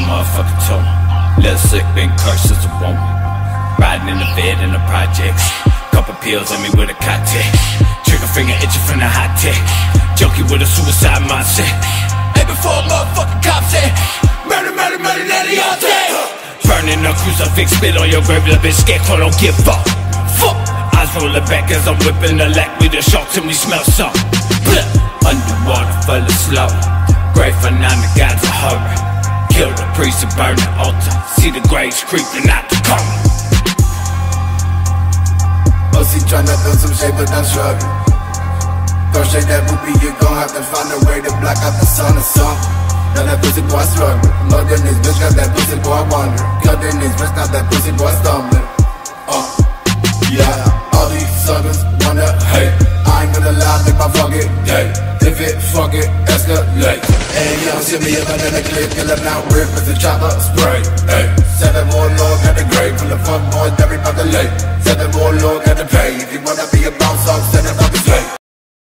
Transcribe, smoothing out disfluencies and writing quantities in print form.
motherfucking toe. Little sick, been cursed since a woman. Riding in the bed in the projects. Couple pills on me with a cocktail. Trigger finger itching from the hot tech. Junkie with a suicide mindset. Hey, before motherfucking cops say murder, murder, murder, daddy all day. Burning a crucifix, spit on your grave, little bitch scarecrow, don't give up. Fuck. Eyes rolling back as I'm whipping the lack with the sharks and we smell something. Underwater full of slow. Grave for 9, the gods a hurry. Kill the priest and burn the altar. See the graves creeping out the corner. OC tryna throw some shade but I'm struggling. Throw shade that movie, you gon' have to find a way to block out the sun or something. Now that pussy boy struggling. Mud in this bitch, got that pussy boy wandering. Cut in this bitch, got that pussy boy stumbling. Yeah, all these suckers wanna hate. I ain't gonna lie, think my fucking day. If it fucking escalate. Hey, you don't see me if I done a clip, kill him out, rip with the chopper spray. Hey, 7 more